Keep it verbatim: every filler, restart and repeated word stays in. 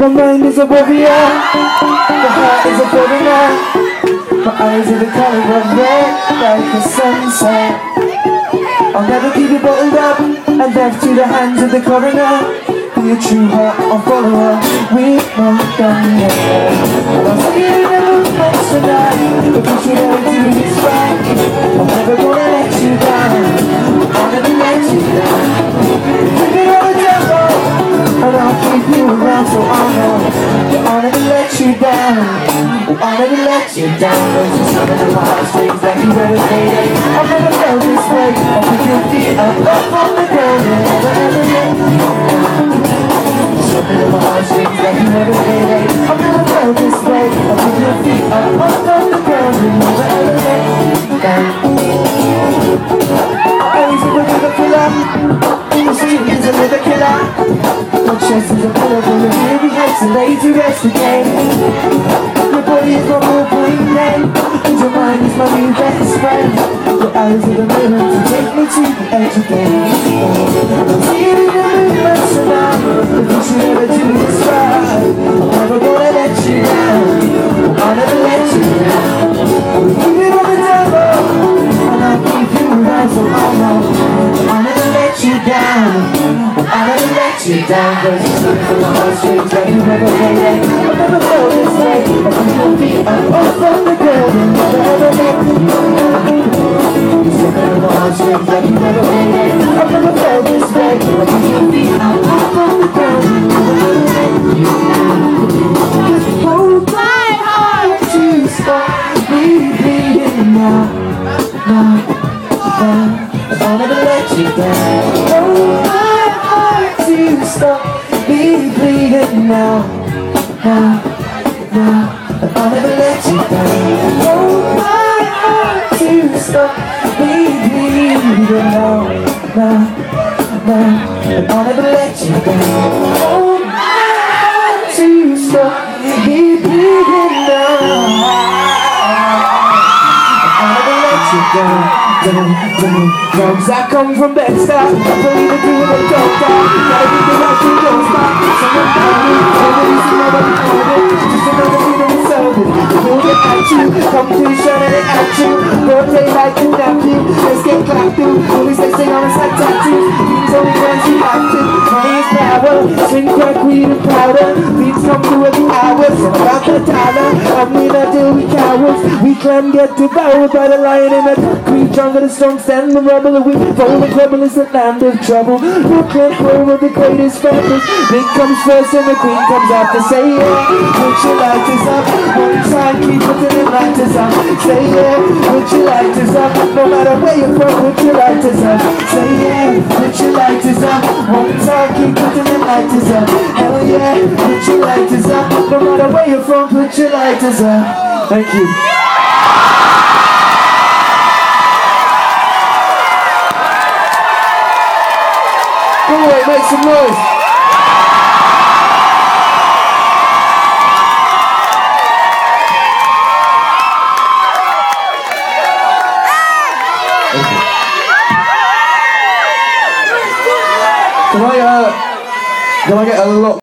My mind is a warrior, my heart is a foreigner. My eyes are the color of red, like the sunset. I'll never keep you bottled up and left to the hands of the coroner. Be a true heart or follower, we're not done yet. I'll see you in the movements tonight, but you should never do this right. I'm never gonna let you down, I'll never let you down. Take it on the devil, and I'll keep you around, so I know I'll never let you down, I'll never let you down. There's just some of the heartstrings that you ever made. I've never felt this way, I'll pick your feet up, up on the ground, and never ever let you down. Some of the heartstrings that you ever made. I've never felt this way, I'll pick your feet up, up on the ground, and never ever let you down. My eyes are a river killer, my street is a river killer. My chest is a pillow for your weary head to lay to rest again. Your body is my more point name, and your mind is my new best friend. Your eyes are the mirror to take me to the edge again. I'm seeing in the movements tonight, if you should ever do this right, I'm never gonna let you down, I'll never let you down. We'll keep it on the devil, and I'll keep you around, so I know I'll never let you down, I'll never let you down. Cause you're something the heartstrings that you never made. I've never felt this way, I put your feet up off of the ground and never ever let you down. You're something the heartstrings that you never made. I've never felt this way, I put your feet up off of the ground and never ever let you down. Just hold my heart to stop me bleeding now, now, now. I'll never let you down. Hold my heart to stop me bleeding now, now, now. I'll never let you down. Hold my heart to stop me bleeding now, now, now. I'll never let you down. Hold my heart to stop me bleeding now. I'll never let you down. Cause I come from Bed-Stuy, I believe in doing a don't die. Gotta be the right thing, don't stop. Someone found me, nobody's nobody found it. Just another freedom to serve it. Build it at you, come through, shining it at you. Broad daylight to nap you, let's get clapped through. Always they say on us like tattoos. These only ones you have to. Money is power, swing crack, weed and powder. Beats come through every hour, so about the dollar. And we not deal with cowards. We can get devoured by the lion in the creep. Jungle the strong, stand the rubble, the weak, fold the trouble is the land of trouble. Brooklyn, home of the greatest families. Big comes first and the queen comes after. Say yeah, put your lighters up. One time, keep putting the lighters up. Say yeah, put your lighters up. No matter where you're from, put your lighters up. Say yeah, put your lighters up. One time, keep putting the lighters up. Hell yeah, put your lighters up. No matter where you're from, put your lighters up. Thank you. Galway, make some noise. Can I, uh, can I get a lot